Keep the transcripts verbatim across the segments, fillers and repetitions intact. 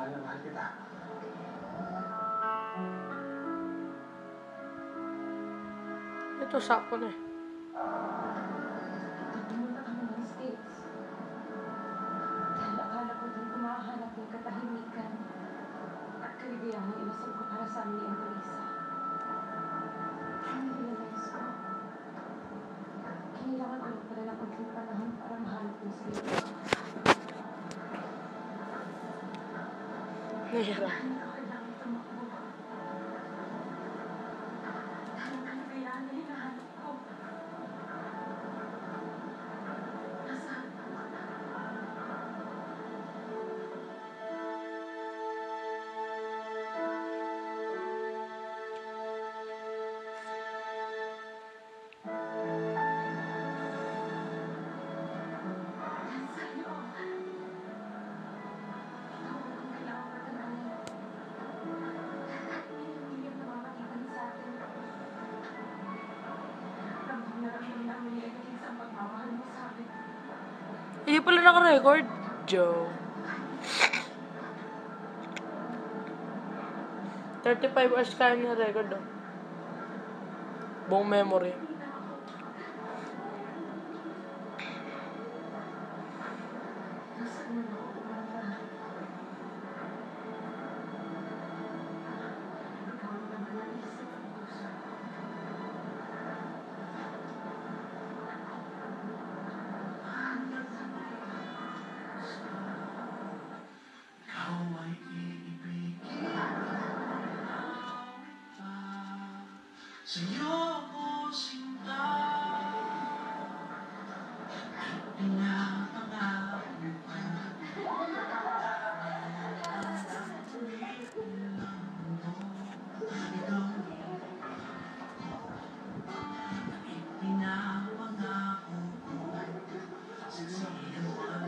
Mahal na mahal kita. Ito, sakto na eh. Pumunta kami ng States. Dahil akala ko doon kumahanap ng katahimikan at kaligayahan na inasal ko para sa amin ni Annalisa. Pero nilirealize ko, kailangan ko lang pala ng konting panahon para mahanap yung sarili ko. Nahirap. Hindi ko kailangan tumakbo. Dahil ang kaligayahan na hinahanap ko. Nasaan? Hindi pala naka-record, Joe. thirty-five hours kaya na record, oh. Buong memory. Sa'yo ko sinta, pinapangako ka. Ikaw, ipinapangako ko. Sisihan man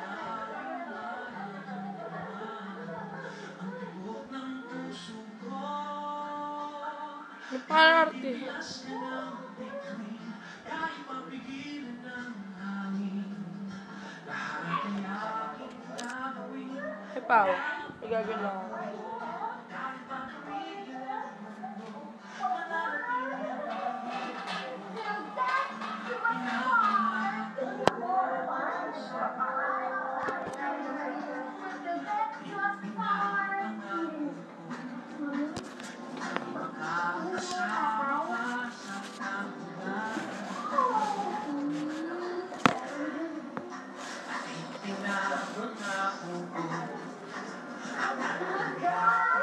ang tibok ng puso ko. Napaka-arte. Hey, Pao. Igagano lang ako. Pinabot na ako.